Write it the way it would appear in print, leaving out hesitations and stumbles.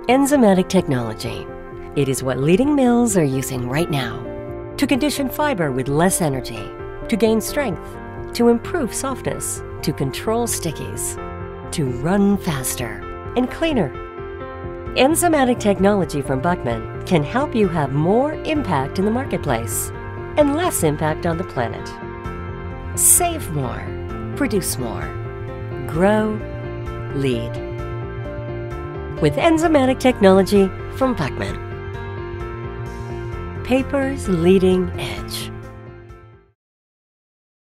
Enzymatic technology. It is what leading mills are using right now to condition fiber with less energy, to gain strength, to improve softness, to control stickies, to run faster and cleaner. Enzymatic technology from Buckman can help you have more impact in the marketplace and less impact on the planet. Save more, produce more, grow, lead. With enzymatic technology from Buckman. Paper's leading edge.